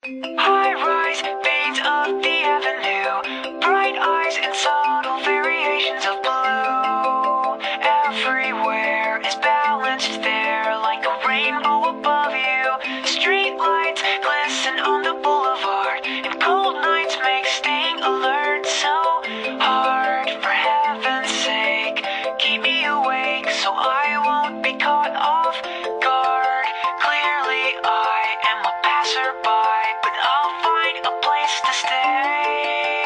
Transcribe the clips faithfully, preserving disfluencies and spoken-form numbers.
High-rise veins of the avenue, bright eyes and subtle variations of blue. Everywhere is balanced there like a rainbow above you. Street lights glisten on the boulevard, and cold nights make staying alert so hard. For heaven's sake, keep me awake so I won't be caught off guard. Clearly I am a passerby, but I'll find a place to stay.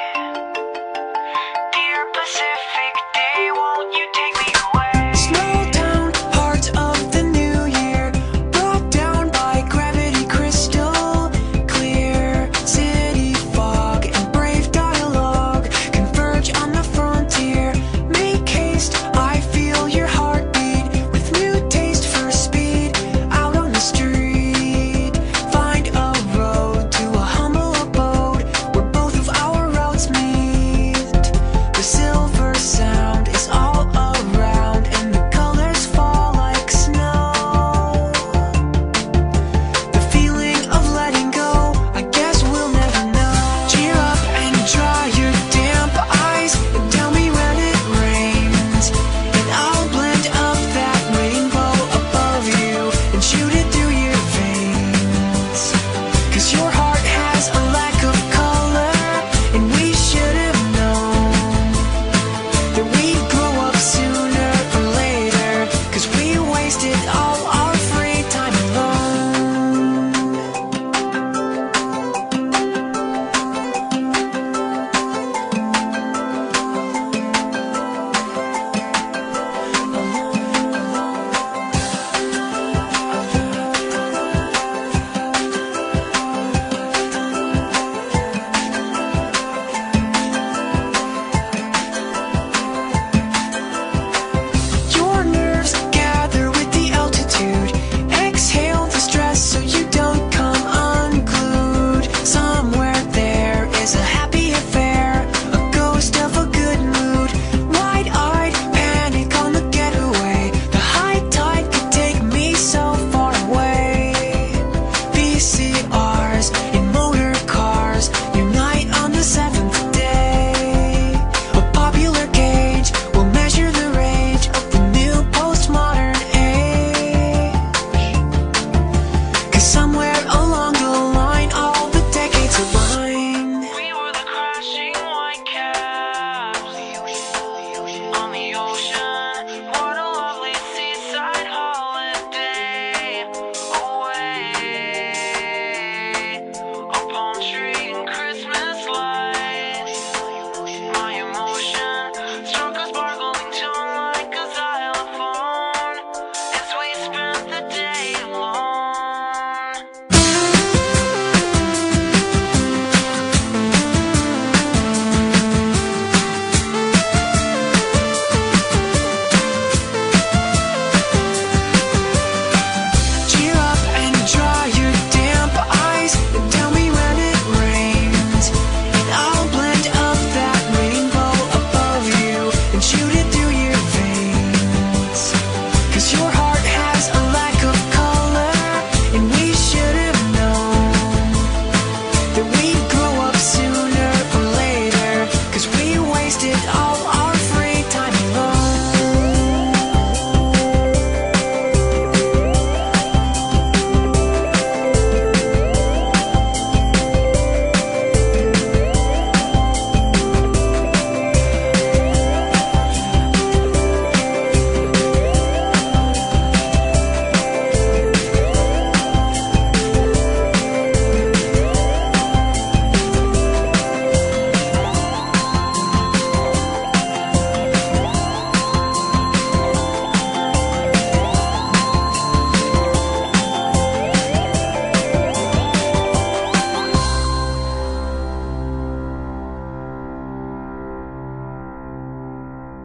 Dear Pacific Day, won't you take me away? Small town, heart of the new year, brought down by gravity crystal clear. City fog and brave dialogue converge on the frontier. Make haste, I feel your heartbeat with new taste for speed. Out on the street, find a road to a humble abode where both of our routes meet. The silver sound is all around and the colors fall like snow. The feeling of letting go, I guess we'll never know. Cheer up and dry your damp eyes and tell me when it rains, and I'll blend up that rainbow above you and shoot it through your veins. Cause your heart has a lack of color, and we should have known that we'd grow up sooner or later. Cause we wasted all our free time alone. Your nerves gather with the altitude. Exhale the stress so you don't come unglued. Somewhere there is a happy affair, a ghost of a good mood. Wide-eyed panic on the getaway. The high tide could take me so far away. V C R